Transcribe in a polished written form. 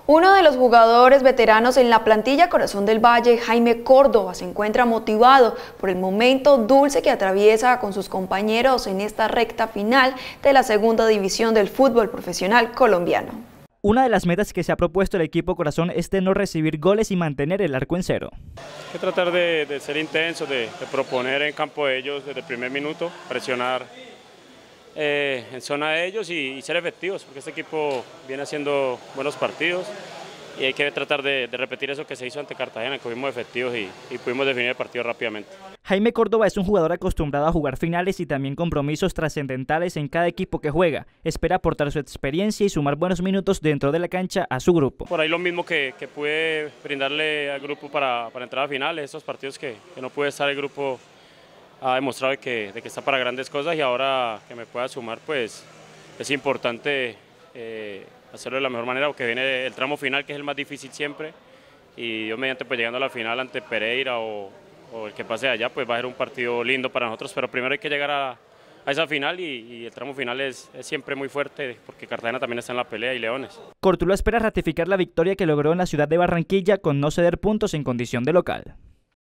Uno de los jugadores veteranos en la plantilla Corazón del Valle, Jaime Córdoba, se encuentra motivado por el momento dulce que atraviesa con sus compañeros en esta recta final de la segunda división del fútbol profesional colombiano. Una de las metas que se ha propuesto el equipo Corazón es de no recibir goles y mantener el arco en cero. Hay que tratar de ser intensos, de proponer en campo de ellos desde el primer minuto, presionar en zona de ellos y ser efectivos, porque este equipo viene haciendo buenos partidos y hay que tratar de repetir eso que se hizo ante Cartagena, que fuimos efectivos y pudimos definir el partido rápidamente. Jaime Córdoba es un jugador acostumbrado a jugar finales y también compromisos trascendentales en cada equipo que juega. Espera aportar su experiencia y sumar buenos minutos dentro de la cancha a su grupo. Por ahí lo mismo que pude brindarle al grupo para entrar a finales, esos partidos que no pude estar, el grupo ha demostrado de que está para grandes cosas y ahora que me pueda sumar, pues es importante hacerlo de la mejor manera, porque viene el tramo final, que es el más difícil siempre, y yo mediante pues llegando a la final ante Pereira o el que pase allá, pues va a ser un partido lindo para nosotros, pero primero hay que llegar a esa final y el tramo final es siempre muy fuerte, porque Cartagena también está en la pelea y Leones. Cortuluá espera ratificar la victoria que logró en la ciudad de Barranquilla con no ceder puntos en condición de local.